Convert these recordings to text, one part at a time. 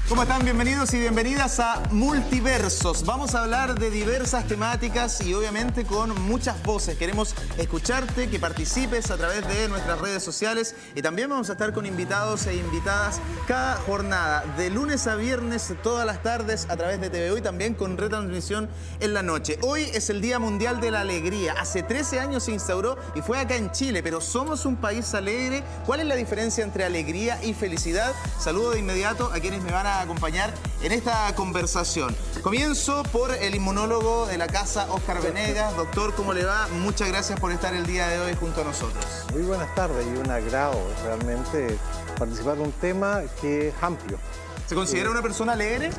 ¿Cómo están? Bienvenidos y bienvenidas a Multiversos. Vamos a hablar de diversas temáticas y obviamente con muchas voces. Queremos escucharte, que participes a través de nuestras redes sociales y también vamos a estar con invitados e invitadas cada jornada, de lunes a viernes, todas las tardes a través de TVO y también con retransmisión en la noche. Hoy es el Día Mundial de la Alegría. Hace 13 años se instauró y fue acá en Chile, pero somos un país alegre. ¿Cuál es la diferencia entre alegría y felicidad? Saludo de inmediato a quienes me van a acompañar en esta conversación. Comienzo por el inmunólogo de la casa, Óscar Venegas. Doctor, ¿cómo le va? Muchas gracias por estar el día de hoy junto a nosotros. Muy buenas tardes y un agrado realmente participar en un tema que es amplio. ¿Se considera una persona alegre?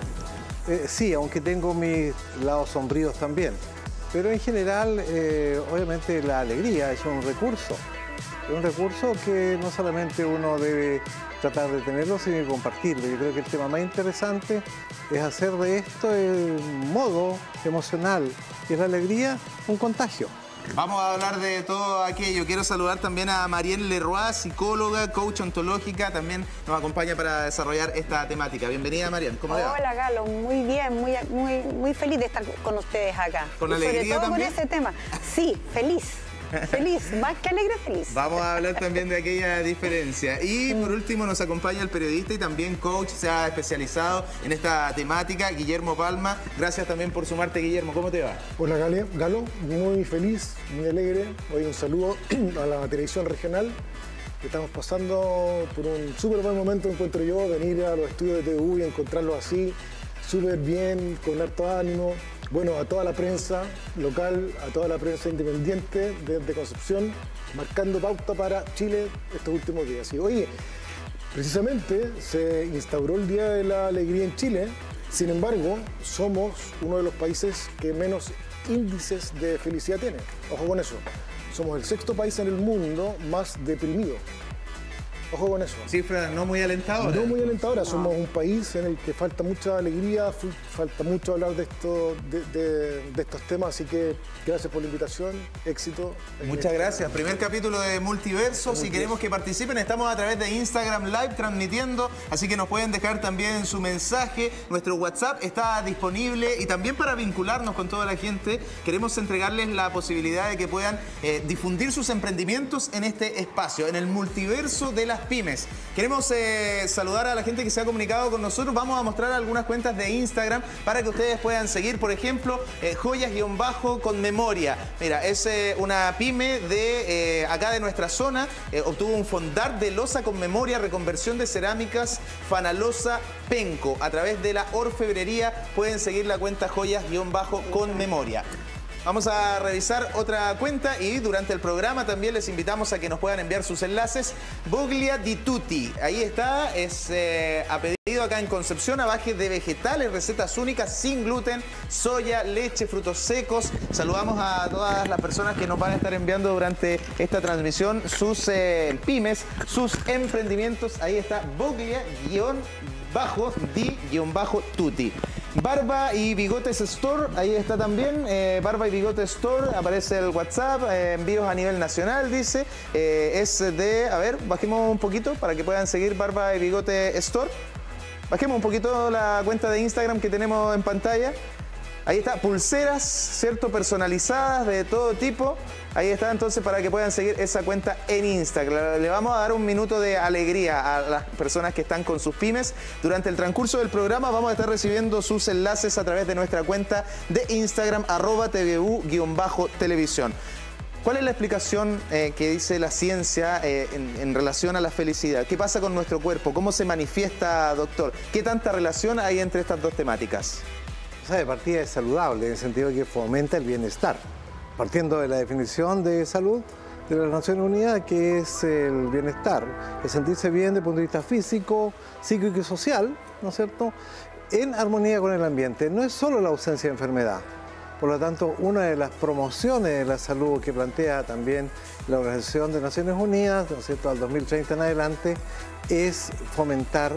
Sí, aunque tengo mis lados sombríos también. Pero en general, obviamente la alegría es un recurso. Es un recurso que no solamente uno debe tratar de tenerlo, sino compartirlo. Yo creo que el tema más interesante es hacer de esto el modo emocional, que es la alegría, un contagio. Vamos a hablar de todo aquello. Quiero saludar también a Marielle Leroy, psicóloga, coach ontológica. También nos acompaña para desarrollar esta temática. Bienvenida, Marielle. ¿Cómo le va? Hola, Galo. Muy bien, muy feliz de estar con ustedes acá. ¿Con alegría sobre todo también? con ese tema. Sí, feliz. Feliz, más que alegre, feliz. Vamos a hablar también de aquella diferencia. Y por último nos acompaña el periodista y también coach, se ha especializado en esta temática, Guillermo Palma. Gracias también por sumarte, Guillermo. ¿Cómo te va? Hola, Galo. Muy feliz, muy alegre. Hoy un saludo a la televisión regional. Estamos pasando por un súper buen momento, encuentro yo, venir a los estudios de TVU y encontrarlos así, súper bien, con harto ánimo. Bueno, a toda la prensa local, a toda la prensa independiente desde Concepción, marcando pauta para Chile estos últimos días. Y oye, precisamente se instauró el Día de la Alegría en Chile. Sin embargo, somos uno de los países que menos índices de felicidad tiene. Ojo con eso. Somos el sexto país en el mundo más deprimido. Ojo con eso. Cifras no muy alentadoras. No muy alentadoras. Somos un país en el que falta mucha alegría, falta mucho hablar de estos temas, así que gracias por la invitación, éxito. Muchas gracias. Primer capítulo de Multiversos. Si queremos que participen, estamos a través de Instagram Live transmitiendo, así que nos pueden dejar también su mensaje. Nuestro WhatsApp está disponible y también para vincularnos con toda la gente, queremos entregarles la posibilidad de que puedan difundir sus emprendimientos en este espacio, en el multiverso de las pymes. Queremos saludar a la gente que se ha comunicado con nosotros. Vamos a mostrar algunas cuentas de Instagram para que ustedes puedan seguir. Por ejemplo, joyas-con memoria. Mira, es una pyme de acá de nuestra zona. Obtuvo un fondar de loza con memoria, reconversión de cerámicas, Fanalosa Penco. A través de la orfebrería pueden seguir la cuenta joyas-con memoria. Vamos a revisar otra cuenta y durante el programa también les invitamos a que nos puedan enviar sus enlaces. Boglia di Tutti, ahí está, es a pedido acá en Concepción, a base de vegetales, recetas únicas, sin gluten, soya, leche, frutos secos. Saludamos a todas las personas que nos van a estar enviando durante esta transmisión sus pymes, sus emprendimientos. Ahí está Boglia-di-Tutti. Barba y Bigotes Store, ahí está también, Barba y Bigotes Store, aparece el WhatsApp, envíos a nivel nacional, dice, es de, a ver, bajemos un poquito para que puedan seguir Barba y Bigote Store, bajemos un poquito la cuenta de Instagram que tenemos en pantalla. Ahí está, pulseras, ¿cierto? Personalizadas de todo tipo. Ahí está entonces para que puedan seguir esa cuenta en Instagram. Le vamos a dar un minuto de alegría a las personas que están con sus pymes. Durante el transcurso del programa vamos a estar recibiendo sus enlaces a través de nuestra cuenta de Instagram, @tvu_televisión. ¿Cuál es la explicación que dice la ciencia en relación a la felicidad? ¿Qué pasa con nuestro cuerpo? ¿Cómo se manifiesta, doctor? ¿Qué tanta relación hay entre estas dos temáticas? De partida es saludable, en el sentido de que fomenta el bienestar. Partiendo de la definición de salud de las Naciones Unidas, que es el bienestar, el sentirse bien desde el punto de vista físico, psíquico y social, ¿no es cierto?, en armonía con el ambiente. No es solo la ausencia de enfermedad. Por lo tanto, una de las promociones de la salud que plantea también la Organización de Naciones Unidas, ¿no es cierto?, al 2030 en adelante, es fomentar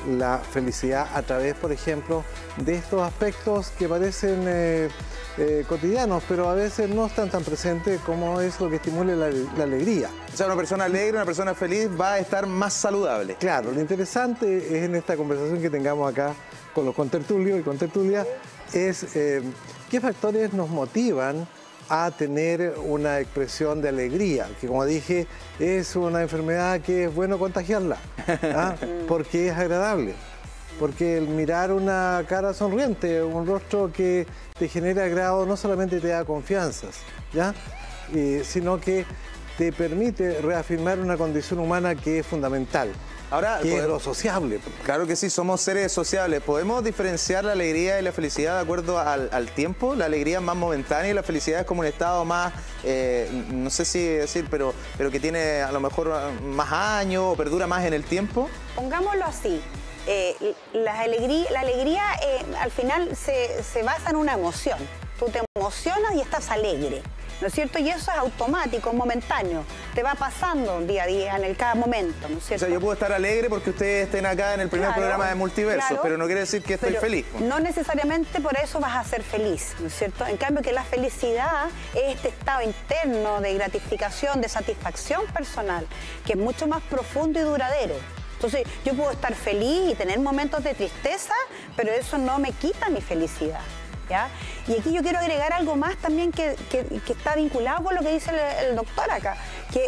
la felicidad a través, por ejemplo, de estos aspectos que parecen cotidianos, pero a veces no están tan presentes como es lo que estimule la alegría. O sea, una persona alegre, una persona feliz va a estar más saludable. Claro, lo interesante es en esta conversación que tengamos acá con los contertulios y contertulias, es qué factores nos motivan a tener una expresión de alegría, que como dije, es una enfermedad que es bueno contagiarla, ¿ah? Porque es agradable, porque el mirar una cara sonriente, un rostro que te genera agrado, no solamente te da confianzas, ¿ya? Sino que te permite reafirmar una condición humana que es fundamental. Ahora, que es lo sociable. Claro que sí, somos seres sociables. ¿Podemos diferenciar la alegría y la felicidad de acuerdo al tiempo? La alegría es más momentánea y la felicidad es como un estado más, no sé si decir, pero que tiene a lo mejor más años o perdura más en el tiempo. Pongámoslo así. La alegría al final se basa en una emoción. Tú te emocionas y estás alegre, ¿no es cierto? Y eso es automático, momentáneo. Te va pasando día a día, en cada momento, ¿no es cierto? O sea, yo puedo estar alegre porque ustedes estén acá en el primer programa de Multiverso, claro, pero no quiere decir que estoy feliz. No necesariamente por eso vas a ser feliz, ¿no es cierto? En cambio, que la felicidad es este estado interno de gratificación, de satisfacción personal, que es mucho más profundo y duradero. Entonces, yo puedo estar feliz y tener momentos de tristeza, pero eso no me quita mi felicidad, ¿ya? Y aquí yo quiero agregar algo más también que está vinculado con lo que dice el doctor acá, que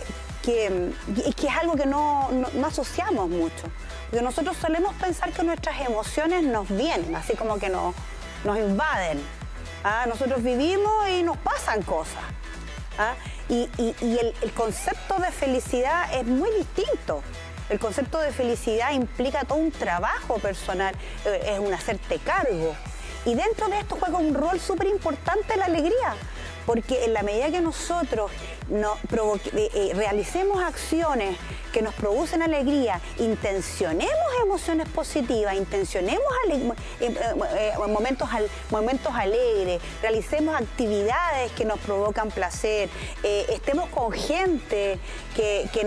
es algo que no asociamos mucho. Porque nosotros solemos pensar que nuestras emociones nos vienen, así como que nos invaden. ¿Ah? Nosotros vivimos y nos pasan cosas. ¿Ah? Y el concepto de felicidad es muy distinto. El concepto de felicidad implica todo un trabajo personal, es un hacerte cargo. Y dentro de esto juega un rol súper importante la alegría, porque en la medida que nosotros realicemos acciones que nos producen alegría, intencionemos emociones positivas, intencionemos momentos alegres, realicemos actividades que nos provocan placer, estemos con gente que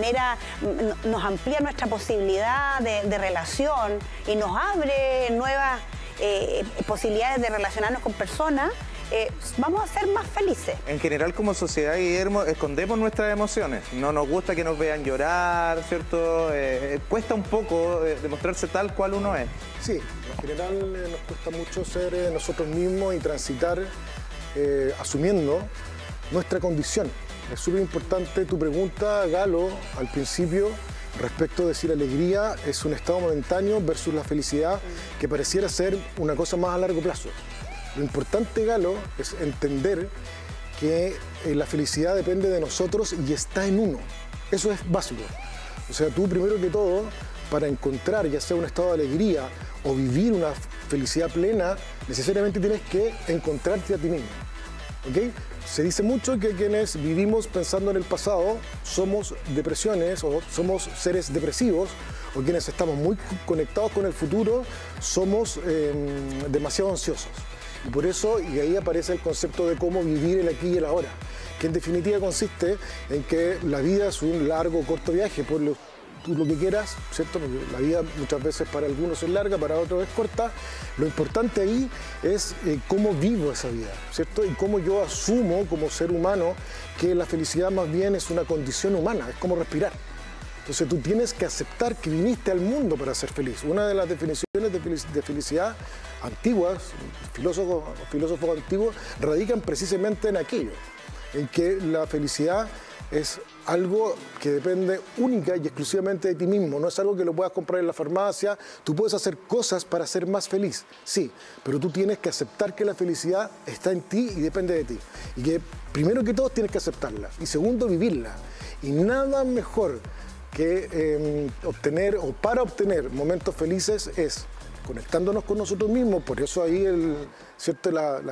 nos amplía nuestra posibilidad de relación y nos abre nuevas posibilidades de relacionarnos con personas, vamos a ser más felices. En general, como sociedad, Guillermo, escondemos nuestras emociones. No nos gusta que nos vean llorar, ¿cierto? Cuesta un poco demostrarse tal cual uno es. Sí, en general nos cuesta mucho ser nosotros mismos y transitar asumiendo nuestra condición. Es súper importante tu pregunta, Galo, al principio, respecto de si la alegría es un estado momentáneo versus la felicidad, que pareciera ser una cosa más a largo plazo. Lo importante, Galo, es entender que la felicidad depende de nosotros y está en uno. Eso es básico. O sea, tú primero que todo, para encontrar ya sea un estado de alegría o vivir una felicidad plena, necesariamente tienes que encontrarte a ti mismo. ¿Ok? Se dice mucho que quienes vivimos pensando en el pasado somos depresiones o somos seres depresivos, o quienes estamos muy conectados con el futuro somos demasiado ansiosos. Y por eso, y ahí aparece el concepto de cómo vivir el aquí y el ahora, que en definitiva consiste en que la vida es un largo o corto viaje, por tú lo que quieras, ¿cierto? Porque la vida muchas veces para algunos es larga, para otros es corta. Lo importante ahí es cómo vivo esa vida, ¿cierto? Y cómo yo asumo como ser humano que la felicidad más bien es una condición humana, es como respirar. Entonces tú tienes que aceptar que viniste al mundo para ser feliz. Una de las definiciones de felicidad antiguas, filósofos antiguos, radican precisamente en aquello, en que la felicidad es algo que depende única y exclusivamente de ti mismo, no es algo que lo puedas comprar en la farmacia. Tú puedes hacer cosas para ser más feliz, sí, pero tú tienes que aceptar que la felicidad está en ti y depende de ti. Y que primero que todo tienes que aceptarla y segundo vivirla. Y nada mejor que para obtener momentos felices es conectándonos con nosotros mismos. Por eso ahí ¿cierto?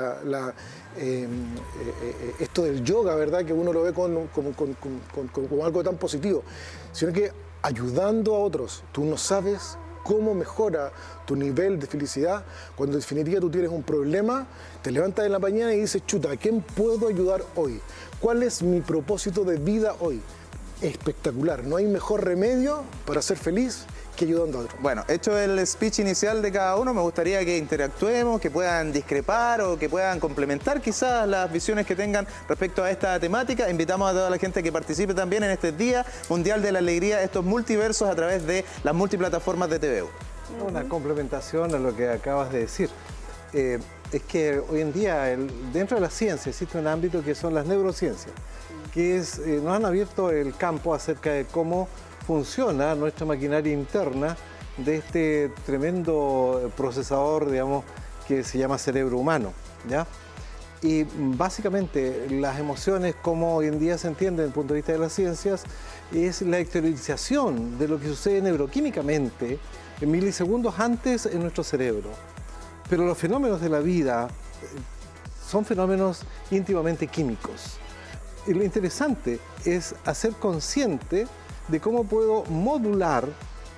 Esto del yoga, ¿verdad? Que uno lo ve como algo tan positivo, sino que ayudando a otros. Tú no sabes cómo mejora tu nivel de felicidad cuando en definitiva tú tienes un problema, te levantas en la mañana y dices, chuta, ¿a quién puedo ayudar hoy? ¿Cuál es mi propósito de vida hoy? Espectacular, no hay mejor remedio para ser feliz que ayudando a otros. Bueno, hecho el speech inicial de cada uno, me gustaría que interactuemos, que puedan discrepar o que puedan complementar quizás las visiones que tengan respecto a esta temática. Invitamos a toda la gente que participe también en este Día Mundial de la Alegría, estos multiversos a través de las multiplataformas de TVU. Una complementación a lo que acabas de decir. Es que hoy en día dentro de la ciencia existe un ámbito que son las neurociencias, que nos han abierto el campo acerca de cómo funciona nuestra maquinaria interna de este tremendo procesador, digamos, que se llama cerebro humano, ¿ya? Y básicamente las emociones, como hoy en día se entiende desde el punto de vista de las ciencias, es la exteriorización de lo que sucede neuroquímicamente en milisegundos antes en nuestro cerebro. Pero los fenómenos de la vida son fenómenos íntimamente químicos. Y lo interesante es hacer consciente de cómo puedo modularme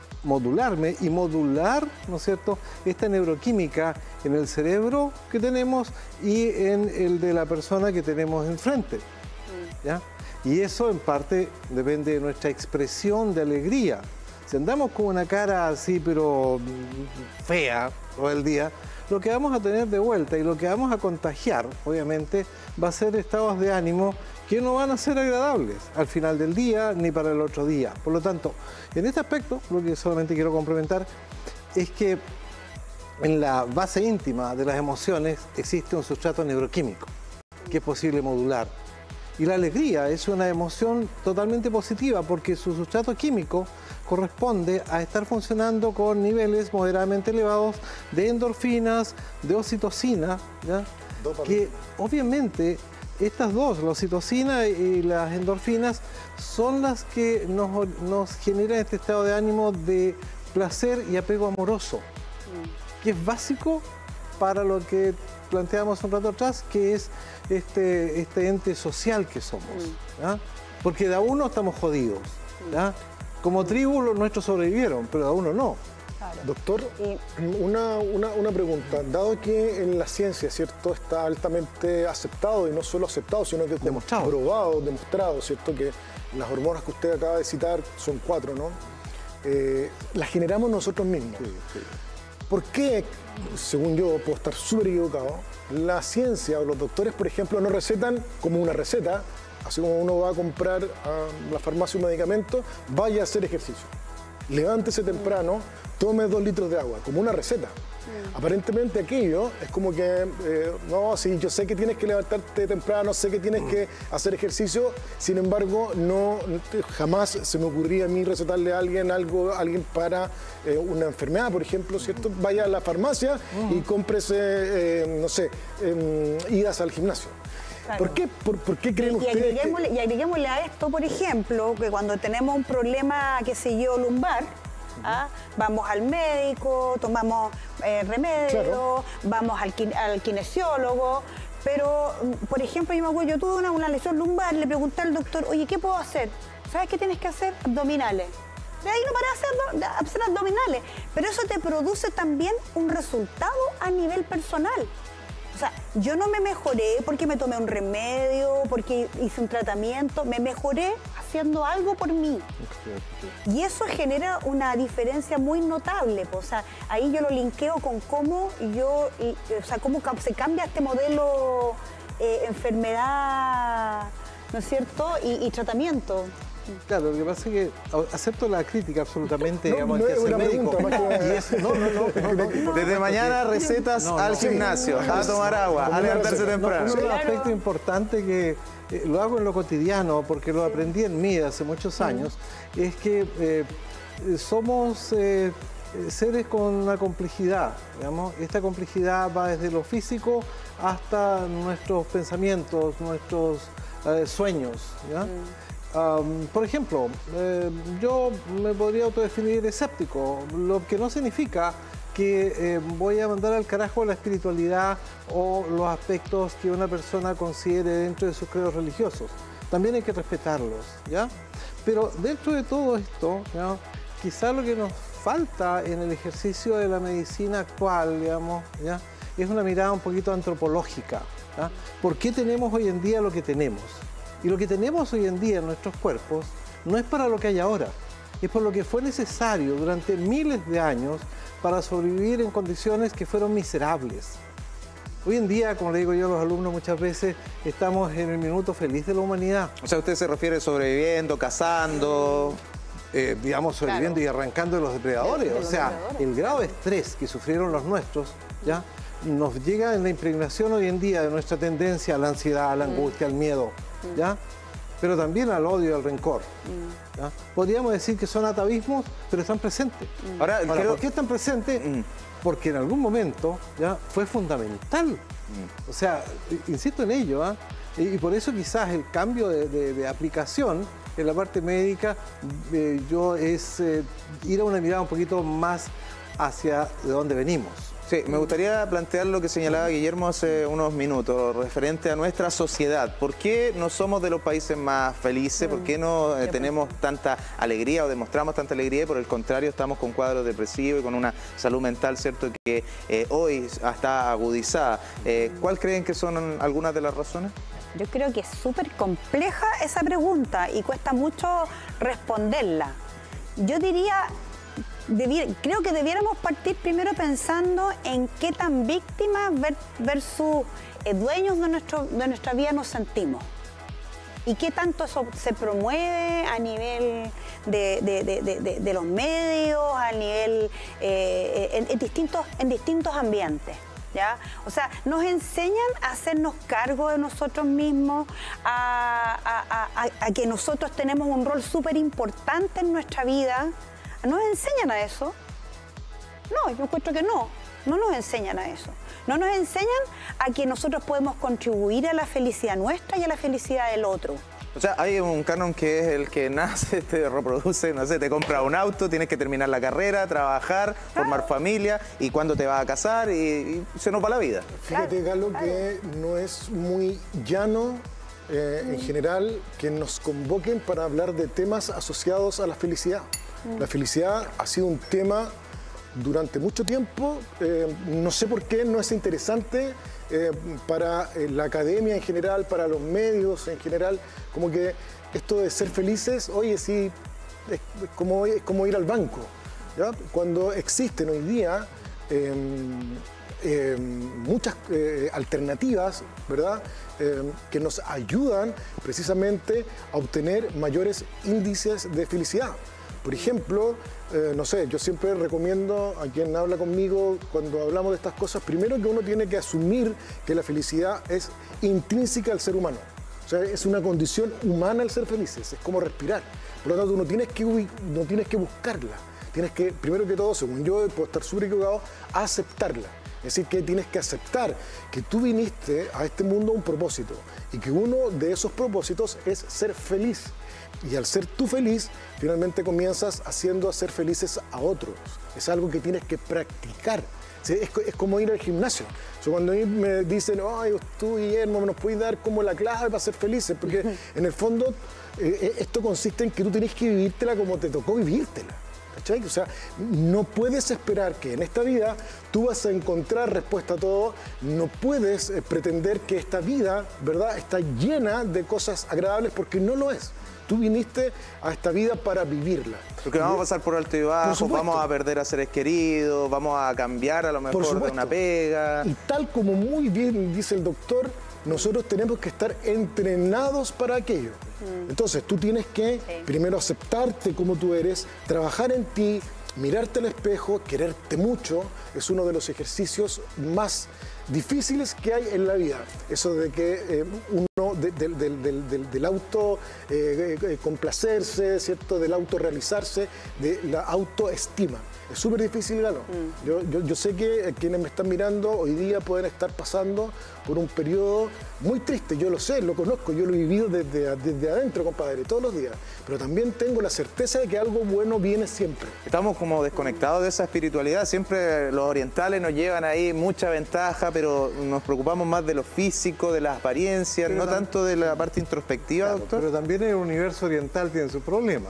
y modular, ¿no es cierto?, esta neuroquímica en el cerebro que tenemos y en el de la persona que tenemos enfrente, ¿ya? Y eso en parte depende de nuestra expresión de alegría. Si andamos con una cara así, pero fea todo el día, lo que vamos a tener de vuelta y lo que vamos a contagiar, obviamente, va a ser estados de ánimo que no van a ser agradables al final del día ni para el otro día. Por lo tanto, en este aspecto, lo que solamente quiero complementar es que en la base íntima de las emociones existe un sustrato neuroquímico que es posible modular. Y la alegría es una emoción totalmente positiva porque su sustrato químico corresponde a estar funcionando con niveles moderadamente elevados de endorfinas, de oxitocina, ¿ya? Que obviamente estas dos, la oxitocina y las endorfinas, son las que nos generan este estado de ánimo de placer y apego amoroso, que es básico para lo que planteamos un rato atrás, que es este ente social que somos, ¿ya? Porque de a uno estamos jodidos, ¿ya? Como tribu los nuestros sobrevivieron, pero de a uno no. Claro. Doctor, una pregunta. Dado que en la ciencia, ¿cierto?, está altamente aceptado, y no solo aceptado, sino que Demostrado. comprobado, demostrado, ¿cierto?, que las hormonas que usted acaba de citar son 4, ¿no? Las generamos nosotros mismos. Sí, sí. ¿Por qué, según yo, puedo estar súper equivocado, la ciencia o los doctores, por ejemplo, no recetan como una receta, así como uno va a comprar a la farmacia un medicamento, vaya a hacer ejercicio, levántese temprano, tome 2 litros de agua, como una receta? Aparentemente aquello es como que, no, sí, yo sé que tienes que levantarte temprano, sé que tienes que hacer ejercicio, sin embargo, jamás se me ocurría a mí recetarle a alguien alguien para una enfermedad, por ejemplo, ¿cierto? Vaya a la farmacia y cómprese, no sé, idas al gimnasio. Claro. ¿Por qué creen ustedes y agreguémosle a esto, por ejemplo, que cuando tenemos un problema, qué sé yo, lumbar, vamos al médico, tomamos remedio, Claro. vamos al kinesiólogo, pero, por ejemplo, yo tuve una lesión lumbar, le pregunté al doctor, oye, ¿qué puedo hacer? ¿Sabes qué tienes que hacer? Abdominales. De ahí no paré de hacer abdominales, pero eso te produce también un resultado a nivel personal. O sea, yo no me mejoré porque me tomé un remedio, porque hice un tratamiento, me mejoré haciendo algo por mí. Y eso genera una diferencia muy notable. O sea, ahí yo lo linkeo con cómo cómo se cambia este modelo enfermedad, ¿no es cierto? Y tratamiento. Claro, lo que pasa es que acepto la crítica absolutamente, digamos, no que es hace el una médico. pregunta, más que- Y es- no. Desde mañana recetas al gimnasio, a tomar agua, a levantarse temprano. Uno de los aspectos importantes que lo hago en lo cotidiano, porque lo aprendí en mí hace muchos años, es que somos seres con una complejidad, digamos. Esta complejidad va desde lo físico hasta nuestros pensamientos, nuestros sueños, ¿ya? Por ejemplo, yo me podría autodefinir escéptico, lo que no significa que voy a mandar al carajo la espiritualidad o los aspectos que una persona considere dentro de sus credos religiosos. También hay que respetarlos, ¿ya? Pero dentro de todo esto, ¿ya?, quizá lo que nos falta en el ejercicio de la medicina actual, digamos, ¿ya?, es una mirada un poquito antropológica, ¿ya? ¿Por qué tenemos hoy en día lo que tenemos? Y lo que tenemos hoy en día en nuestros cuerpos no es para lo que hay ahora. es por lo que fue necesario durante miles de años para sobrevivir en condiciones que fueron miserables. Hoy en día, como le digo yo a los alumnos muchas veces, estamos en el minuto feliz de la humanidad. O sea, usted se refiere sobreviviendo, cazando... digamos, sobreviviendo y arrancando de los depredadores. O sea, el grado de estrés que sufrieron los nuestros, ¿ya?, nos llega en la impregnación hoy en día de nuestra tendencia a la ansiedad, a la angustia, al miedo, ¿ya?, pero también al odio y al rencor. ¿Ya? Podríamos decir que son atavismos, pero están presentes. Ahora, ¿por qué están presentes? Porque en algún momento ya fue fundamental. O sea, insisto en ello, ¿eh? Y por eso quizás el cambio de aplicación en la parte médica es ir a una mirada un poquito más hacia de dónde venimos. Sí, me gustaría plantear lo que señalaba Guillermo hace unos minutos, referente a nuestra sociedad. ¿Por qué no somos de los países más felices? ¿Por qué no tenemos tanta alegría o demostramos tanta alegría? Y por el contrario, estamos con cuadros depresivos y con una salud mental, ¿cierto?, que hoy está agudizada. ¿Cuál creen que son algunas de las razones? Yo creo que es súper compleja esa pregunta y cuesta mucho responderla. Yo diría... creo que debiéramos partir primero pensando en qué tan víctimas versus dueños de nuestra vida nos sentimos y qué tanto eso se promueve a nivel de los medios, a nivel en distintos ambientes. ¿Ya? O sea, nos enseñan a hacernos cargo de nosotros mismos, a que nosotros tenemos un rol súper importante en nuestra vida. ¿Nos enseñan a eso? No, yo encuentro que no nos enseñan a eso. No nos enseñan a que nosotros podemos contribuir a la felicidad nuestra y a la felicidad del otro. O sea, hay un canon que es el que nace, te reproduce, no sé, te compra un auto, tienes que terminar la carrera, trabajar, formar familia, y cuándo te vas a casar, y se nos va la vida. Fíjate, Carlos, que no es muy llano en general que nos convoquen para hablar de temas asociados a la felicidad. La felicidad ha sido un tema durante mucho tiempo, no sé por qué no es interesante para la academia en general, para los medios en general, como que esto de ser felices, oye, sí, es como ir al banco, ¿ya? Cuando existen hoy día muchas alternativas, ¿verdad?, que nos ayudan precisamente a obtener mayores índices de felicidad. Por ejemplo, no sé, yo siempre recomiendo a quien habla conmigo cuando hablamos de estas cosas, primero que uno tiene que asumir que la felicidad es intrínseca al ser humano. O sea, es una condición humana el ser felices, es como respirar. Por lo tanto, no tienes que buscarla. Tienes que, primero que todo, según yo, puedo estar súper equivocado, aceptarla. Es decir, que tienes que aceptar que tú viniste a este mundo a un propósito y que uno de esos propósitos es ser feliz. Y al ser tú feliz, finalmente comienzas haciendo a ser felices a otros. Es algo que tienes que practicar. ¿Sí? Es como ir al gimnasio. O sea, cuando a mí me dicen, ay, tú, Guillermo, nos puedes dar como la clave para ser felices, porque en el fondo esto consiste en que tú tienes que vivírtela como te tocó vivírtela. ¿Cachai? O sea, no puedes esperar que en esta vida tú vas a encontrar respuesta a todo, no puedes pretender que esta vida, ¿verdad?, está llena de cosas agradables porque no lo es. Tú viniste a esta vida para vivirla. Porque vamos a pasar por alto y bajo, vamos a perder a seres queridos, vamos a cambiar a lo mejor de una pega. Y tal como muy bien dice el doctor, nosotros tenemos que estar entrenados para aquello. Entonces tú tienes que primero aceptarte como tú eres, trabajar en ti, mirarte al espejo, quererte mucho, es uno de los ejercicios más difíciles que hay en la vida. Eso de que uno del auto complacerse, ¿cierto?, del auto realizarse, de la autoestima. Es súper difícil, Galo. Yo sé que quienes me están mirando hoy día pueden estar pasando por un periodo muy triste. Yo lo sé, lo conozco, yo lo he vivido desde adentro, compadre, todos los días. Pero también tengo la certeza de que algo bueno viene siempre. Estamos como desconectados de esa espiritualidad. Siempre los orientales nos llevan ahí mucha ventaja, pero nos preocupamos más de lo físico, de las apariencias, no tanto de la parte introspectiva, claro, doctor. Pero también el universo oriental tiene sus problemas.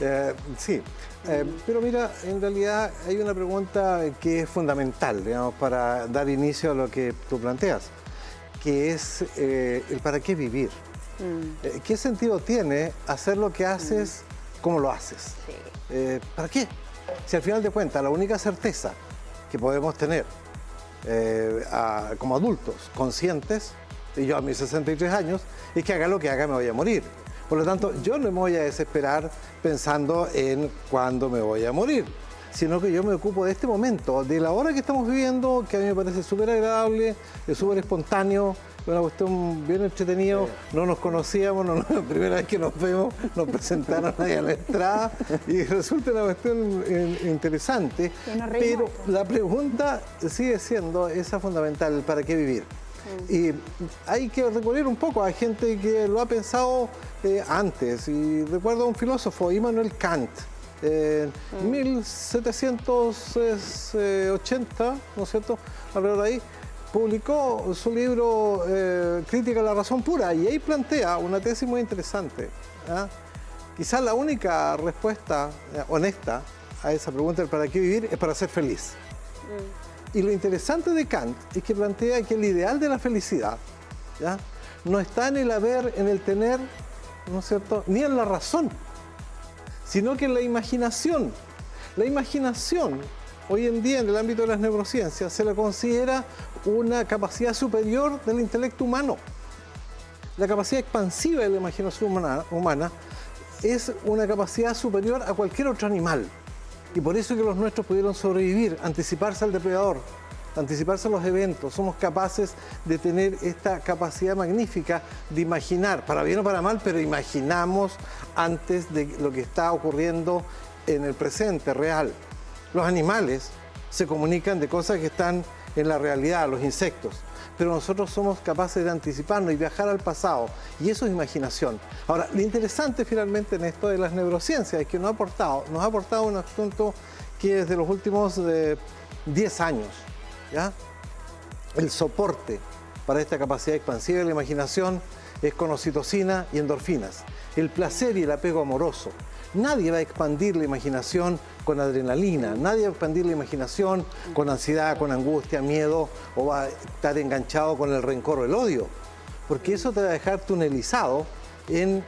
Sí. Pero mira, en realidad hay una pregunta que es fundamental, digamos, para dar inicio a lo que tú planteas, que es el para qué vivir. ¿Qué sentido tiene hacer lo que haces cómo lo haces. Sí. ¿Para qué? Si al final de cuentas la única certeza que podemos tener como adultos conscientes, y yo a mis 63 años, es que haga lo que haga me voy a morir. Por lo tanto, yo no me voy a desesperar pensando en cuándo me voy a morir, sino que yo me ocupo de este momento, de la hora que estamos viviendo, que a mí me parece súper agradable, es súper espontáneo, una cuestión bien entretenida. No nos conocíamos, la primera vez que nos vemos nos presentaron ahí a la entrada y resulta una cuestión interesante, pero la pregunta sigue siendo esa fundamental: ¿para qué vivir? Y hay que recurrir un poco a gente que lo ha pensado antes, y recuerdo a un filósofo, Immanuel Kant, en 1780, ¿no es cierto?, alrededor de ahí, publicó su libro Crítica a la razón pura, y ahí plantea una tesis muy interesante. Quizás la única respuesta honesta a esa pregunta del ¿para qué vivir? Es para ser feliz. Y lo interesante de Kant es que plantea que el ideal de la felicidad, ¿ya?, no está en el haber, en el tener, ¿no es cierto?, ni en la razón, sino que en la imaginación. La imaginación, hoy en día en el ámbito de las neurociencias, se la considera una capacidad superior del intelecto humano. La capacidad expansiva de la imaginación humana es una capacidad superior a cualquier otro animal. Y por eso es que los nuestros pudieron sobrevivir, anticiparse al depredador, anticiparse a los eventos. Somos capaces de tener esta capacidad magnífica de imaginar, para bien o para mal, pero imaginamos antes de lo que está ocurriendo en el presente real. Los animales se comunican de cosas que están en la realidad, los insectos, pero nosotros somos capaces de anticiparnos y viajar al pasado, y eso es imaginación. Ahora, lo interesante finalmente en esto de las neurociencias es que nos ha aportado un asunto que desde los últimos 10 años, ¿ya?, el soporte para esta capacidad expansiva de la imaginación es con oxitocina y endorfinas, el placer y el apego amoroso. Nadie va a expandir la imaginación con adrenalina, nadie va a expandir la imaginación con ansiedad, con angustia, miedo, o va a estar enganchado con el rencor o el odio, porque eso te va a dejar tunelizado en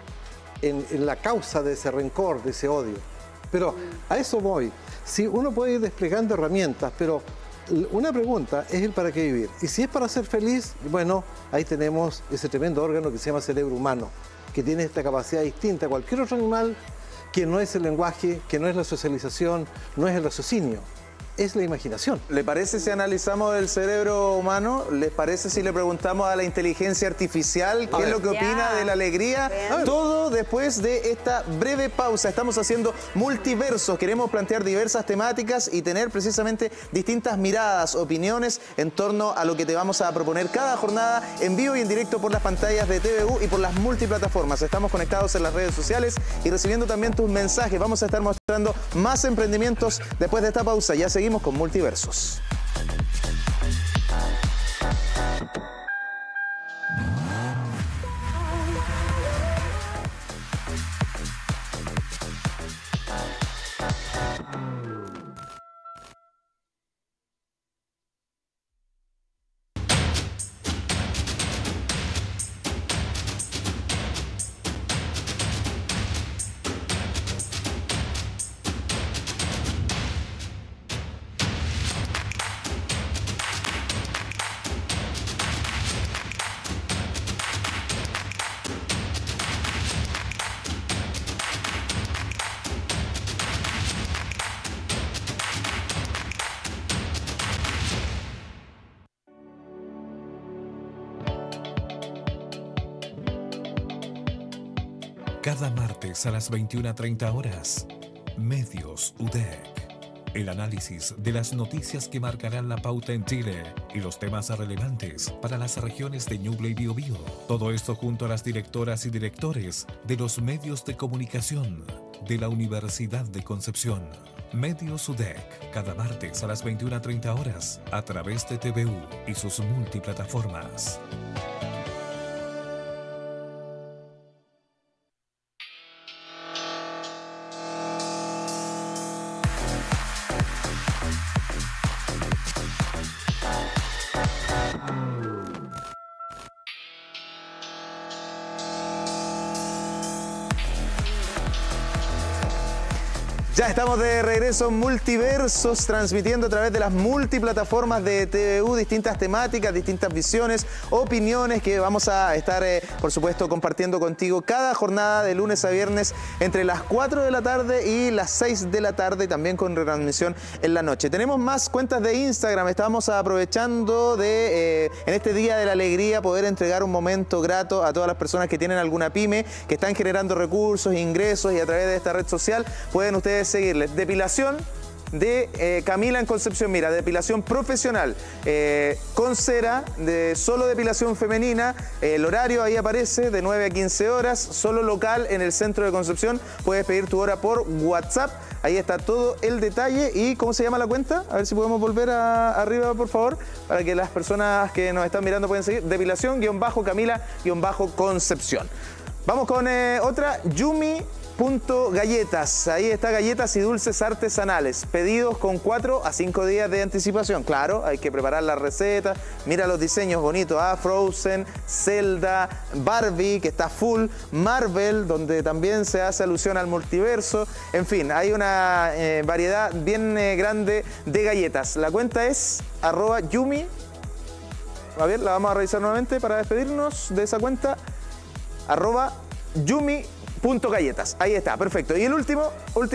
la causa de ese rencor, de ese odio. Pero a eso voy. Sí, uno puede ir desplegando herramientas, pero una pregunta es el para qué vivir. Y si es para ser feliz, bueno, ahí tenemos ese tremendo órgano que se llama cerebro humano, que tiene esta capacidad distinta a cualquier otro animal, que no es el lenguaje, que no es la socialización, no es el raciocinio, es la imaginación. ¿Le parece si analizamos el cerebro humano? ¿Les parece si le preguntamos a la inteligencia artificial qué es lo que opina de la alegría? Todo después de esta breve pausa. Estamos haciendo multiversos. Queremos plantear diversas temáticas y tener precisamente distintas miradas, opiniones en torno a lo que te vamos a proponer cada jornada en vivo y en directo por las pantallas de TVU y por las multiplataformas. Estamos conectados en las redes sociales y recibiendo también tus mensajes. Vamos a estar mostrando más emprendimientos después de esta pausa. Ya seguimos con Multiversos. Cada martes a las 21:30 horas, Medios UDEC. El análisis de las noticias que marcarán la pauta en Chile y los temas relevantes para las regiones de Ñuble y Biobío. Todo esto junto a las directoras y directores de los medios de comunicación de la Universidad de Concepción. Medios UDEC, cada martes a las 21:30 horas, a través de TVU y sus multiplataformas. Ya estamos de regreso en Multiversos, transmitiendo a través de las multiplataformas de TVU, distintas temáticas, distintas visiones, opiniones que vamos a estar, por supuesto, compartiendo contigo cada jornada de lunes a viernes entre las 4 de la tarde y las 6 de la tarde, también con retransmisión en la noche. Tenemos más cuentas de Instagram, estamos aprovechando de, en este Día de la Alegría, poder entregar un momento grato a todas las personas que tienen alguna pyme, que están generando recursos, ingresos, y a través de esta red social pueden ustedes seguirles. Depilación de Camila en Concepción Mira, depilación profesional, con cera, solo depilación femenina. El horario ahí aparece, de 9 a 15 horas, solo local en el centro de Concepción. Puedes pedir tu hora por WhatsApp, ahí está todo el detalle. ¿Y cómo se llama la cuenta? A ver si podemos volver arriba, por favor, para que las personas que nos están mirando puedan seguir. Depilación-Camila-Concepción. Vamos con otra, Yumi.galletas. Ahí está, galletas y dulces artesanales. Pedidos con 4 a 5 días de anticipación. Claro, hay que preparar la receta. Mira los diseños bonitos. Frozen, Zelda, Barbie, que está full, Marvel, donde también se hace alusión al multiverso. En fin, hay una variedad bien grande de galletas. La cuenta es @Yumi. A ver, la vamos a revisar nuevamente para despedirnos de esa cuenta. @Yumi.galletas. Ahí está, perfecto. Y el último,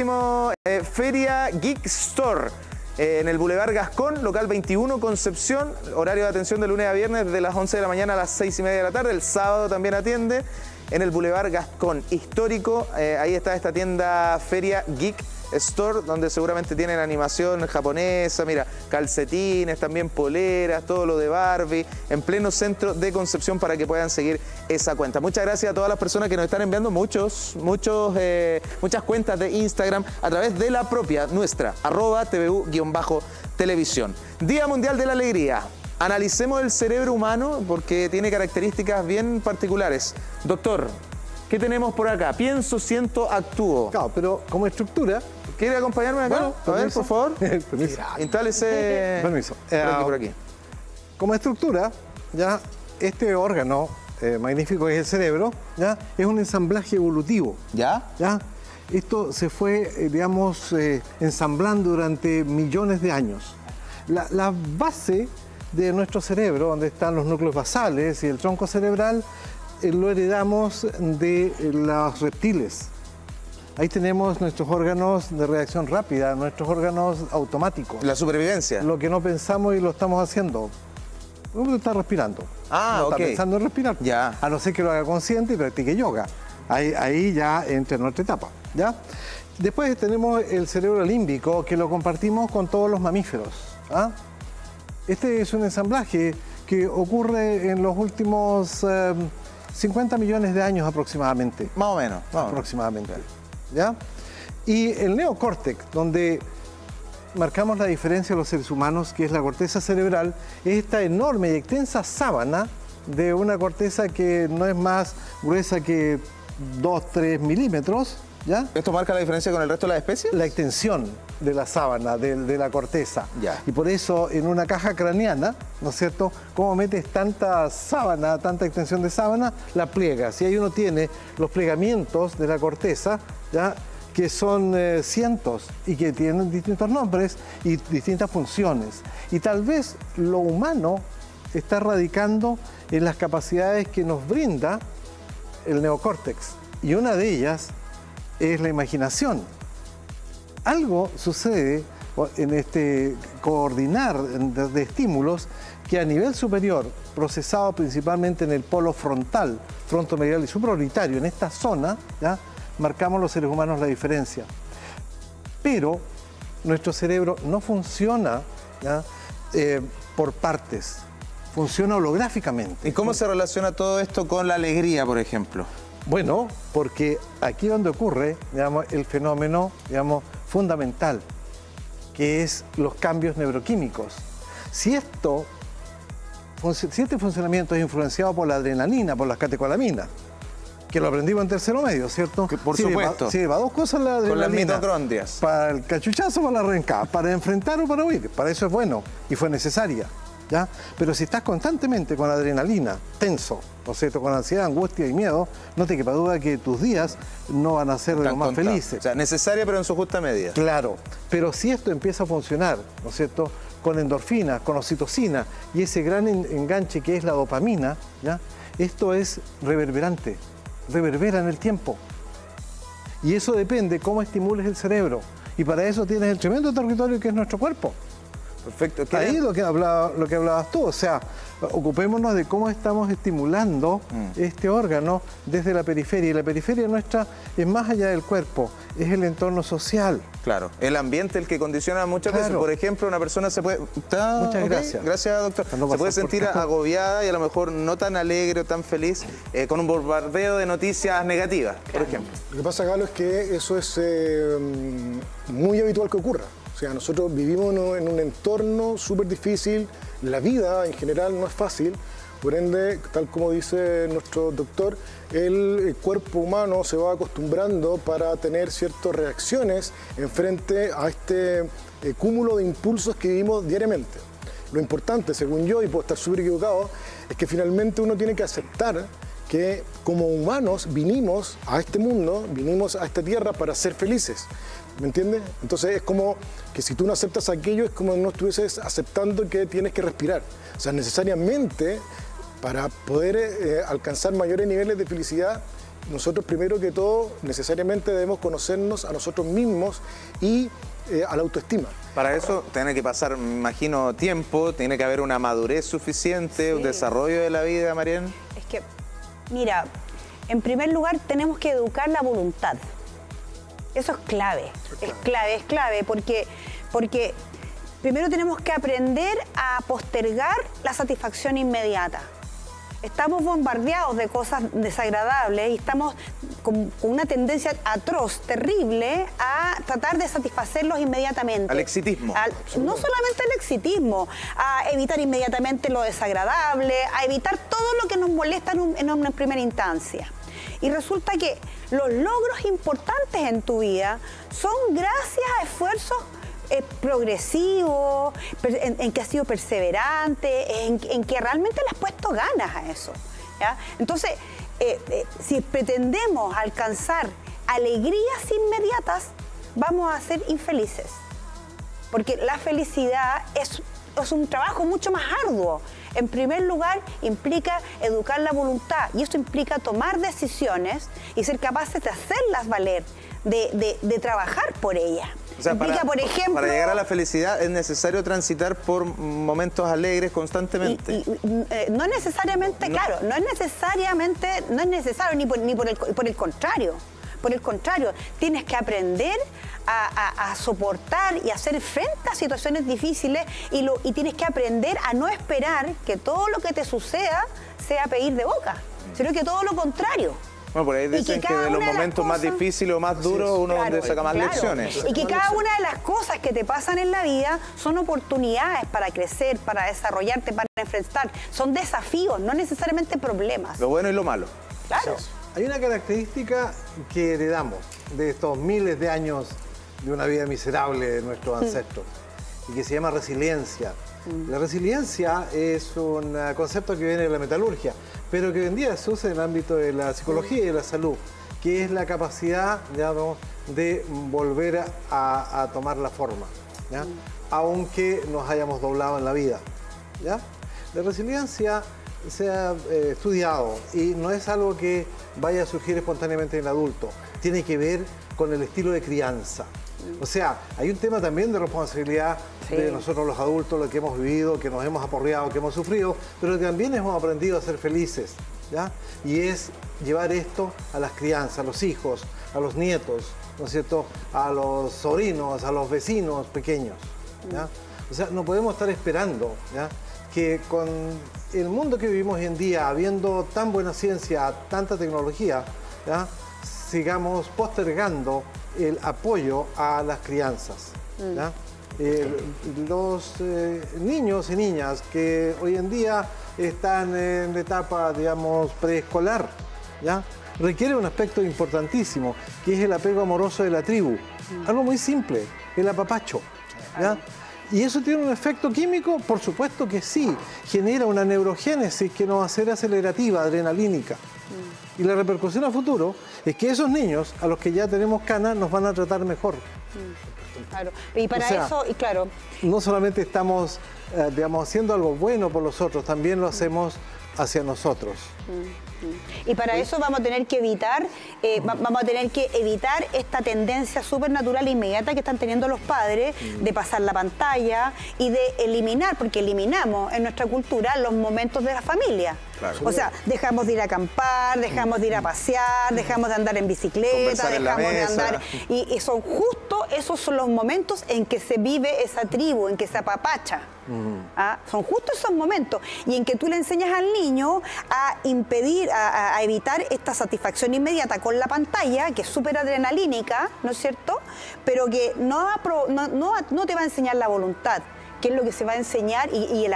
Feria Geek Store, en el Boulevard Gascón, local 21, Concepción. Horario de atención de lunes a viernes, de las 11 de la mañana a las 6:30 de la tarde. El sábado también atiende en el Boulevard Gascón histórico. Ahí está esta tienda Feria Geek Store, donde seguramente tienen animación japonesa, mira, calcetines, también poleras, todo lo de Barbie, en pleno centro de Concepción, para que puedan seguir esa cuenta. Muchas gracias a todas las personas que nos están enviando muchas cuentas de Instagram a través de la propia nuestra, @TVU-televisión. Día Mundial de la Alegría. Analicemos el cerebro humano porque tiene características bien particulares. Doctor, ¿qué tenemos por acá? Pienso, siento, actúo. Claro, pero como estructura... ¿Quiere acompañarme acá? Bueno, a ver, por favor. Permiso. Instálese. Permiso. Por aquí. Como estructura, ya este órgano magnífico que es el cerebro, ya es un ensamblaje evolutivo. ¿Ya? ¿Ya? Esto se fue, ensamblando durante millones de años. La base de nuestro cerebro, donde están los núcleos basales y el tronco cerebral, lo heredamos de los reptiles. Ahí tenemos nuestros órganos de reacción rápida, nuestros órganos automáticos. La supervivencia. Lo que no pensamos y lo estamos haciendo. Uno está respirando. No está pensando en respirar. Ya. A no ser que lo haga consciente y practique yoga. Ahí ya entra en nuestra etapa. ¿Ya? Después tenemos el cerebro límbico, que lo compartimos con todos los mamíferos. ¿Ah? Este es un ensamblaje que ocurre en los últimos 50 millones de años aproximadamente. Más o menos. Aproximadamente. ¿Ya? Y el neocórtex, donde marcamos la diferencia de los seres humanos, que es la corteza cerebral, es esta enorme y extensa sábana de una corteza que no es más gruesa que 2-3 milímetros. ¿Ya? ¿Esto marca la diferencia con el resto de las especies? La extensión de la sábana, de la corteza. Ya. Y por eso en una caja craneana, ¿no es cierto?, cómo metes tanta sábana, tanta extensión de sábana, la pliegas. Y ahí uno tiene los plegamientos de la corteza, ¿ya?, que son cientos y que tienen distintos nombres y distintas funciones. Y tal vez lo humano está radicando en las capacidades que nos brinda el neocórtex. Y una de ellas es la imaginación. Algo sucede en este coordinar de estímulos que a nivel superior, procesado principalmente en el polo frontal, frontomedial y supraoritario, en esta zona, ¿ya?, marcamos los seres humanos la diferencia. Pero nuestro cerebro no funciona, ¿ya?, por partes, funciona holográficamente. ¿Y cómo se relaciona todo esto con la alegría, por ejemplo? Bueno, porque aquí es donde ocurre, digamos, el fenómeno, digamos, fundamental, que es los cambios neuroquímicos. Si este funcionamiento es influenciado por la adrenalina, por las catecolaminas, que lo aprendimos en tercero medio, ¿cierto? Que por supuesto. Sí, va dos cosas la adrenalina. Con las mitocondrias. Para el cachuchazo o para la rencada, para enfrentar o para huir. Para eso es bueno y fue necesaria. ¿ya? Pero si estás constantemente con adrenalina, tenso, ¿no es cierto?, con ansiedad, angustia y miedo, no te quepa duda que tus días no van a ser de los más felices. O sea, necesaria pero en su justa medida. Claro, pero si esto empieza a funcionar, ¿no es cierto?, con endorfinas, con oxitocina y ese gran enganche que es la dopamina, ¿ya? Esto es reverberante, reverbera en el tiempo. Y eso depende cómo estimules el cerebro. Y para eso tienes el tremendo territorio que es nuestro cuerpo. Perfecto. Ahí lo que hablabas tú, o sea, ocupémonos de cómo estamos estimulando este órgano desde la periferia. Y la periferia nuestra es más allá del cuerpo, es el entorno social. Claro, el ambiente el que condiciona muchas veces. Claro. Por ejemplo, una persona se puede... Muchas gracias. Gracias, doctor. No se puede sentir agobiada y a lo mejor no tan alegre o tan feliz con un bombardeo de noticias negativas, por ejemplo. Lo que pasa, Carlos, es que eso es muy habitual que ocurra. O sea, nosotros vivimos en un entorno súper difícil, la vida en general no es fácil, por ende, tal como dice nuestro doctor, el cuerpo humano se va acostumbrando para tener ciertas reacciones en frente a este cúmulo de impulsos que vivimos diariamente. Lo importante, según yo, y puedo estar súper equivocado, es que finalmente uno tiene que aceptar que como humanos vinimos a este mundo, vinimos a esta tierra para ser felices. ¿Me entiendes? Entonces es como que si tú no aceptas aquello, es como no estuvieses aceptando que tienes que respirar. O sea, necesariamente, para poder alcanzar mayores niveles de felicidad, nosotros primero que todo, necesariamente debemos conocernos a nosotros mismos y a la autoestima. Para eso tiene que pasar, me imagino, tiempo, tiene que haber una madurez suficiente, un desarrollo de la vida, Marién. Es que, mira, en primer lugar tenemos que educar la voluntad. Eso es clave, es clave, porque primero tenemos que aprender a postergar la satisfacción inmediata. Estamos bombardeados de cosas desagradables y estamos con una tendencia atroz, terrible, a tratar de satisfacerlos inmediatamente. Al exitismo. No solamente al exitismo, a evitar inmediatamente lo desagradable, a evitar todo lo que nos molesta en una primera instancia. Y resulta que los logros importantes en tu vida son gracias a esfuerzos progresivos, en que has sido perseverante, en que realmente le has puesto ganas a eso, ¿ya? Entonces, si pretendemos alcanzar alegrías inmediatas, vamos a ser infelices. Porque la felicidad es un trabajo mucho más arduo. En primer lugar, implica educar la voluntad y esto implica tomar decisiones y ser capaces de hacerlas valer, de trabajar por ellas. O sea, implica, por ejemplo, para llegar a la felicidad es necesario transitar por momentos alegres constantemente. No necesariamente, claro, no es necesario, ni por el contrario. Por el contrario, tienes que aprender a soportar y a hacer frente a situaciones difíciles y tienes que aprender a no esperar que todo lo que te suceda sea pedir de boca, sino que todo lo contrario. Bueno, por ahí dicen que de los momentos más difíciles o más duros uno donde saca más lecciones. Y que cada una de las cosas que te pasan en la vida son oportunidades para crecer, para desarrollarte, para enfrentar. Son desafíos, no necesariamente problemas. Lo bueno y lo malo. Claro. Hay una característica que heredamos de estos miles de años de una vida miserable de nuestros ancestros y que se llama resiliencia. La resiliencia es un concepto que viene de la metalurgia, pero que hoy en día se usa en el ámbito de la psicología y de la salud, que es la capacidad, digamos, de volver a tomar la forma, ¿ya? Aunque nos hayamos doblado en la vida, ¿ya? La resiliencia se ha estudiado y no es algo que vaya a surgir espontáneamente en el adulto, tiene que ver con el estilo de crianza. O sea, hay un tema también de responsabilidad de nosotros los adultos, lo que hemos vivido, que nos hemos aporreado, que hemos sufrido, pero que también hemos aprendido a ser felices, ¿ya? Y es llevar esto a las crianzas, a los hijos, a los nietos, ¿no es cierto?, a los sobrinos, a los vecinos pequeños, ¿ya? O sea, no podemos estar esperando, ¿ya?, que con el mundo que vivimos hoy en día, habiendo tan buena ciencia, tanta tecnología, ¿ya?, sigamos postergando el apoyo a las crianzas, ¿ya? Los niños y niñas que hoy en día están en la etapa, digamos, preescolar, ¿ya?, requiere un aspecto importantísimo, que es el apego amoroso de la tribu. Algo muy simple, el apapacho, ¿ya? ¿Y eso tiene un efecto químico? Por supuesto que sí. Genera una neurogénesis que nos va a hacer acelerativa, adrenalínica. Y la repercusión a futuro es que esos niños, a los que ya tenemos canas, nos van a tratar mejor. Claro. Y para eso, y claro. No solamente estamos, digamos, haciendo algo bueno por los otros, también lo hacemos hacia nosotros. Y para eso vamos a tener que evitar, esta tendencia súper natural e inmediata que están teniendo los padres de pasar la pantalla y de eliminar, porque eliminamos en nuestra cultura los momentos de la familia. Claro. O sea, dejamos de ir a acampar, dejamos de ir a pasear, dejamos de andar en bicicleta, dejamos de andar... Y son justo esos son los momentos en que se vive esa tribu, en que se apapacha. Son justo esos momentos. Y en que tú le enseñas al niño a impedir, a evitar esta satisfacción inmediata con la pantalla, que es súper adrenalínica, ¿no es cierto? Pero que no te va a enseñar la voluntad, que es lo que se va a enseñar y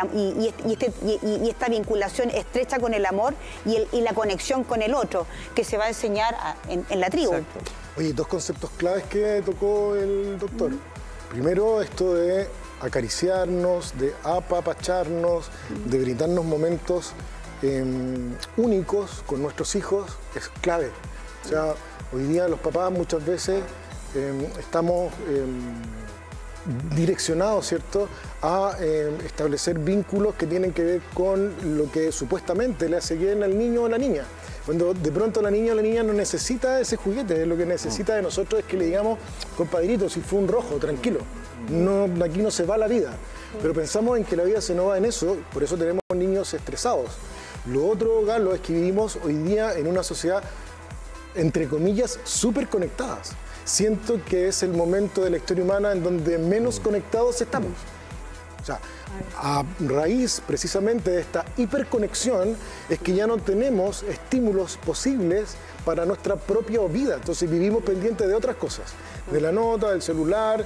esta vinculación estrecha con el amor y la conexión con el otro, que se va a enseñar en la tribu. Exacto. Oye, dos conceptos claves que tocó el doctor. Primero, esto de acariciarnos, de apapacharnos, de brindarnos momentos únicos con nuestros hijos, es clave. O sea, hoy día los papás muchas veces estamos direccionados, ¿cierto?, a establecer vínculos que tienen que ver con lo que supuestamente le hace bien al niño o a la niña. Cuando de pronto la niña o la niña no necesita ese juguete, lo que necesita de nosotros es que le digamos, compadrito, si fue un rojo, tranquilo, no, aquí no se va la vida. Pero pensamos en que la vida se nos va en eso, por eso tenemos niños estresados. Lo otro, Galo, es que vivimos hoy día en una sociedad, entre comillas, súper conectadas. Siento que es el momento de la historia humana en donde menos conectados estamos. O sea, a raíz precisamente de esta hiperconexión es que ya no tenemos estímulos posibles para nuestra propia vida. Entonces vivimos pendientes de otras cosas. De la nota, del celular,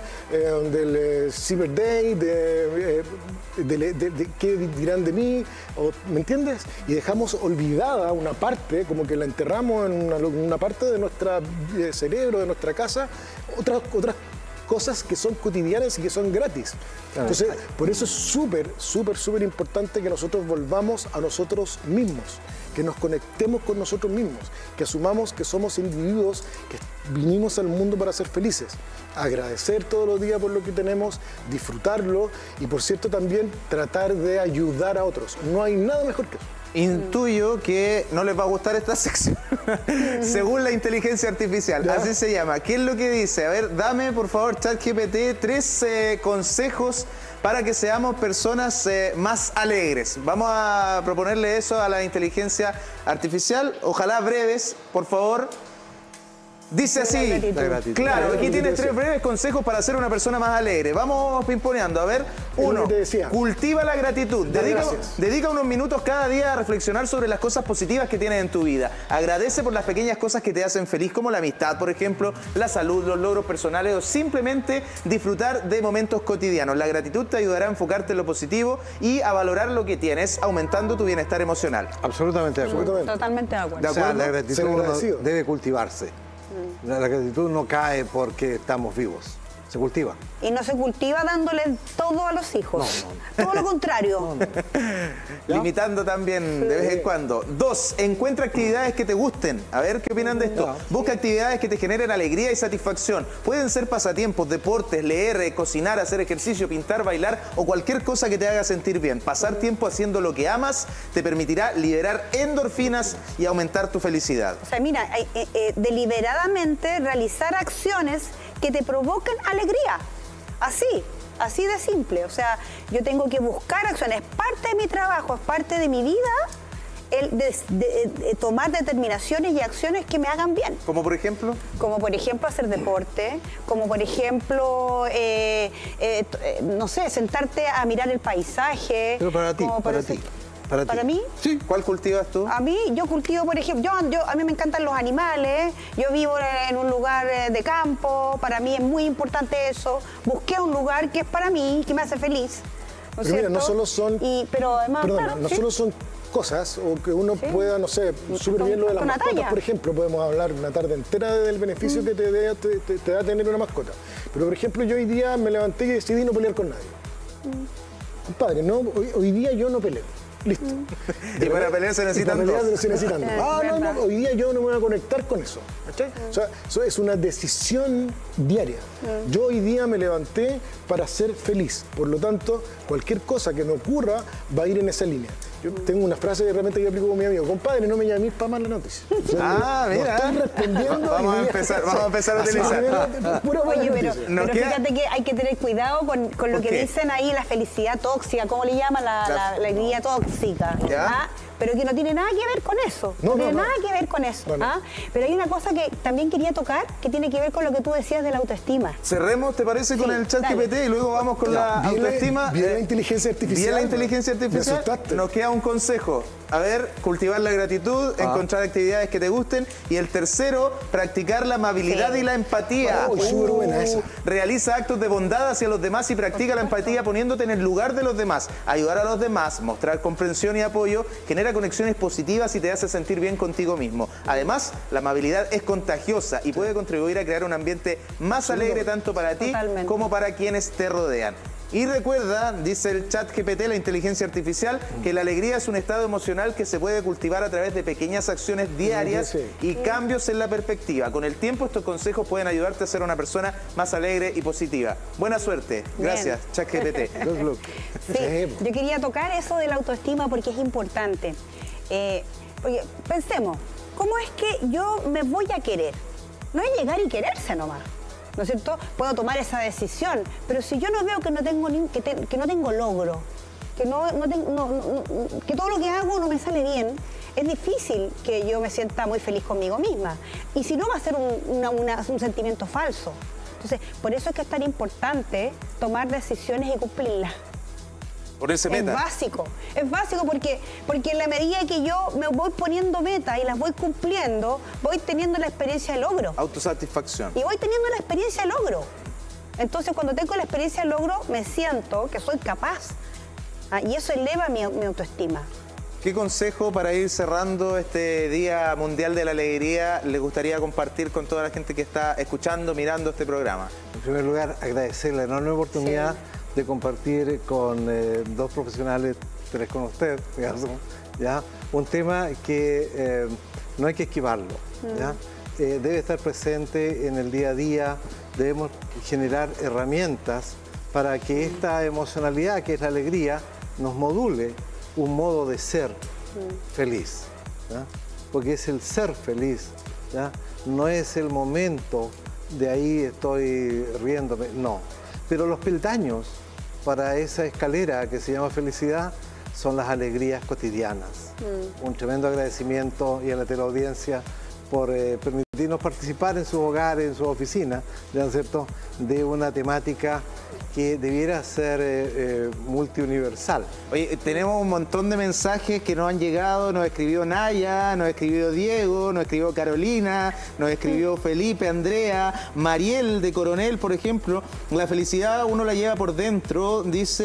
del Cyber Day, de qué dirán de mí, ¿me entiendes? Y dejamos olvidada una parte, como que la enterramos en una parte de nuestro cerebro, de nuestra casa, otras cosas que son cotidianas y que son gratis. Entonces, por eso es súper importante que nosotros volvamos a nosotros mismos, que nos conectemos con nosotros mismos, que asumamos que somos individuos que vinimos al mundo para ser felices, agradecer todos los días por lo que tenemos, disfrutarlo y, por cierto, también tratar de ayudar a otros. No hay nada mejor que eso. Intuyo que no les va a gustar esta sección, según la inteligencia artificial, ¿ya? Así se llama. ¿Qué es lo que dice? A ver, dame por favor, ChatGPT, 3 consejos para que seamos personas más alegres. Vamos a proponerle eso a la inteligencia artificial, ojalá breves, por favor. Dice así, claro, aquí tienes 3 breves consejos para ser una persona más alegre. Vamos pimponeando, a ver. 1, cultiva la gratitud. Dedica unos minutos cada día a reflexionar sobre las cosas positivas que tienes en tu vida. Agradece por las pequeñas cosas que te hacen feliz, como la amistad, por ejemplo, la salud, los logros personales o simplemente disfrutar de momentos cotidianos. La gratitud te ayudará a enfocarte en lo positivo y a valorar lo que tienes, aumentando tu bienestar emocional. Absolutamente de acuerdo. Totalmente de acuerdo. ¿De acuerdo? O sea, la gratitud debe cultivarse. La gratitud no cae porque estamos vivos, se cultiva. Y no se cultiva dándole todo a los hijos. No. Todo lo contrario. Limitando también de vez en cuando. 2, encuentra actividades que te gusten. A ver qué opinan de esto. Busca actividades que te generen alegría y satisfacción. Pueden ser pasatiempos, deportes, leer, cocinar, hacer ejercicio, pintar, bailar o cualquier cosa que te haga sentir bien. Pasar tiempo haciendo lo que amas te permitirá liberar endorfinas y aumentar tu felicidad. O sea, mira, deliberadamente realizar acciones que te provocan alegría. Así de simple. O sea, yo tengo que buscar acciones. Es parte de mi trabajo, es parte de mi vida el de tomar determinaciones y acciones que me hagan bien. ¿Como por ejemplo? Como por ejemplo hacer deporte, como por ejemplo, no sé, sentarte a mirar el paisaje. Pero para ti, ¿Para mí? Sí. ¿Cuál cultivas tú? A mí, yo cultivo, por ejemplo, a mí me encantan los animales, yo vivo en un lugar de campo, para mí es muy importante eso. Busqué un lugar que es para mí, que me hace feliz. ¿No es pero mira, cierto? no solo son... pero además, perdona, no solo son cosas, o que uno pueda, no sé, súper bien lo de las mascotas, por ejemplo, podemos hablar una tarde entera del beneficio que te da tener una mascota. Pero, por ejemplo, yo hoy día me levanté y decidí no pelear con nadie. Compadre, no, hoy día yo no peleo. Listo. Y para pelear se necesitan para pelear dos. se necesitan dos. No, hoy día yo no me voy a conectar con eso. ¿Cachai? O sea, eso es una decisión diaria. Yo hoy día me levanté para ser feliz. Por lo tanto, cualquier cosa que me ocurra va a ir en esa línea. Yo tengo una frase que realmente yo aplico con mi amigo. Compadre, no me llames para más la noticia. O sea, mira. No estoy respondiendo. Vamos a empezar a utilizar. Oye, pero fíjate que hay que tener cuidado con lo que dicen ahí, la felicidad tóxica, ¿cómo le llaman? La alegría tóxica. ¿Ah? Pero que no tiene nada que ver con eso. No tiene nada que ver con eso. ¿Ah? Pero hay una cosa que también quería tocar que tiene que ver con lo que tú decías de la autoestima. Cerremos, ¿te parece? Con el ChatGPT y luego vamos con la autoestima. Bien la inteligencia artificial. Bien la inteligencia artificial. Nos queda un consejo. A ver, cultivar la gratitud, encontrar actividades que te gusten. Y el tercero, practicar la amabilidad y la empatía. Súper buena esa. Realiza actos de bondad hacia los demás y practica la empatía poniéndote en el lugar de los demás. Ayudar a los demás, mostrar comprensión y apoyo, genera conexiones positivas y te hace sentir bien contigo mismo. Además, la amabilidad es contagiosa y puede contribuir a crear un ambiente más alegre tanto para ti como para quienes te rodean. Y recuerda, dice el ChatGPT, la inteligencia artificial, que la alegría es un estado emocional que se puede cultivar a través de pequeñas acciones diarias y cambios en la perspectiva. Con el tiempo, estos consejos pueden ayudarte a ser una persona más alegre y positiva. Buena suerte. Gracias, ChatGPT. Sí, yo quería tocar eso de la autoestima porque es importante. Porque pensemos, ¿cómo es que yo me voy a querer? No es llegar y quererse nomás. ¿No es cierto? Puedo tomar esa decisión, pero si yo no veo que no tengo que no tengo logro, que que todo lo que hago no me sale bien, es difícil que yo me sienta muy feliz conmigo misma. Y si no, va a ser un sentimiento falso. Entonces, por eso es que es tan importante tomar decisiones y cumplirlas. Ponerse meta. Es básico porque en la medida que yo me voy poniendo metas y las voy cumpliendo, voy teniendo la experiencia de logro. Autosatisfacción. Y voy teniendo la experiencia de logro. Entonces, cuando tengo la experiencia de logro, me siento que soy capaz. Y eso eleva mi autoestima. ¿Qué consejo para ir cerrando este Día Mundial de la Alegría les gustaría compartir con toda la gente que está escuchando, mirando este programa? En primer lugar, agradecer la enorme oportunidad de compartir con dos profesionales, tres con usted, digamos, ¿ya? Un tema que no hay que esquivarlo, ¿ya? Debe estar presente en el día a día, debemos generar herramientas para que esta emocionalidad, que es la alegría, nos module un modo de ser feliz, ¿ya? Porque es el ser feliz, ¿ya? No es el momento de ahí estoy riéndome, no. Pero los peldaños para esa escalera que se llama felicidad son las alegrías cotidianas. Un tremendo agradecimiento y a la teleaudiencia por permitirnos participar en sus hogares, en sus oficinas, ¿no es cierto?, de una temática que debiera ser multiuniversal. Oye, tenemos un montón de mensajes que nos han llegado, nos escribió Naya, nos escribió Diego, nos escribió Carolina, nos escribió Felipe, Andrea, Mariel de Coronel, por ejemplo. La felicidad uno la lleva por dentro,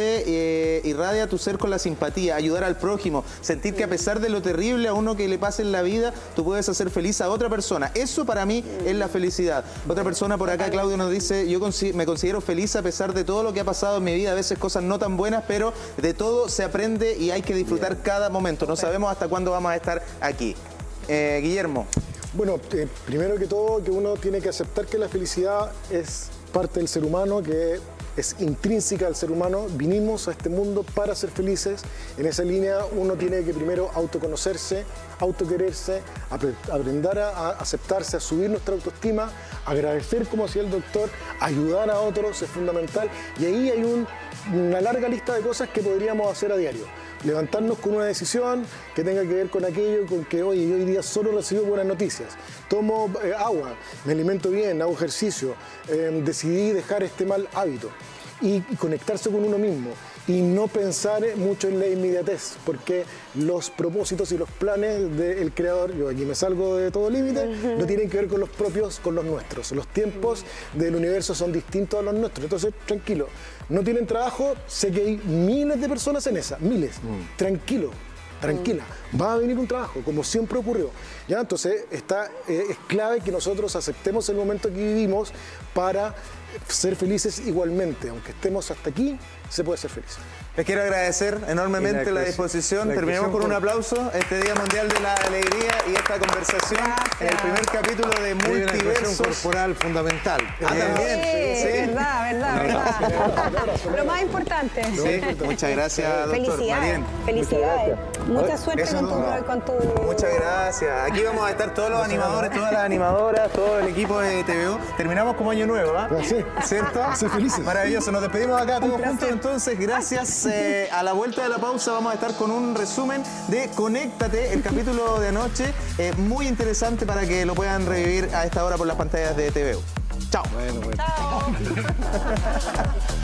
dice, irradia tu ser con la simpatía, ayudar al prójimo, sentir que a pesar de lo terrible a uno que le pase en la vida, tú puedes hacer feliz a otra persona. Eso para mí es la felicidad. Otra persona por acá, Claudio, nos dice, yo me considero feliz a pesar de todo lo que ha pasado en mi vida, a veces cosas no tan buenas, pero de todo se aprende y hay que disfrutar cada momento. No sabemos hasta cuándo vamos a estar aquí. Guillermo. Bueno, primero que todo, que uno tiene que aceptar que la felicidad es parte del ser humano, que es intrínseca al ser humano. Vinimos a este mundo para ser felices. En esa línea uno tiene que primero autoconocerse, autoquererse, aprender a aceptarse, a subir nuestra autoestima, agradecer, como decía el doctor, ayudar a otros es fundamental. Y ahí hay una larga lista de cosas que podríamos hacer a diario. Levantarnos con una decisión que tenga que ver con aquello, con que oye, yo hoy día solo recibo buenas noticias, tomo agua, me alimento bien, hago ejercicio, decidí dejar este mal hábito y conectarse con uno mismo y no pensar mucho en la inmediatez, porque los propósitos y los planes del creador, yo aquí me salgo de todo límite, no tienen que ver con los propios, con los nuestros. Los tiempos del universo son distintos a los nuestros, entonces tranquilo. No tienen trabajo, sé que hay miles de personas en esa, miles. Tranquilo, tranquila, va a venir un trabajo, como siempre ocurrió. ¿Ya? Entonces es clave que nosotros aceptemos el momento que vivimos para ser felices igualmente. Aunque estemos hasta aquí, se puede ser feliz. Les quiero agradecer enormemente la disposición. Terminamos con un aplauso este Día Mundial de la Alegría y esta conversación en el primer capítulo de Multiversos. Corporal fundamental. También. Sí, verdad. Lo más importante. Sí, muchas gracias, doctor. Felicidades. Felicidades. Mucha suerte con tu... Muchas gracias. Aquí vamos a estar todos los animadores, todas las animadoras, todo el equipo de TVO. Terminamos como año nuevo, ¿ah? Sí. ¿Cierto? Ser felices. Maravilloso. Nos despedimos acá todos juntos. Entonces, gracias. A la vuelta de la pausa vamos a estar con un resumen de Conéctate, el capítulo de anoche. Muy interesante para que lo puedan revivir a esta hora por las pantallas de TVO. Chao. Bueno. Chao.